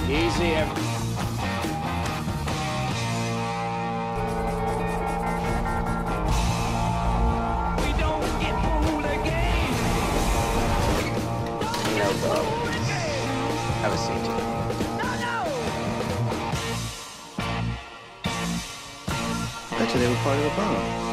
Easy. We don't get fooled again. Don't get fooled again. Have a seat. No. Bet you they were part of the bomb.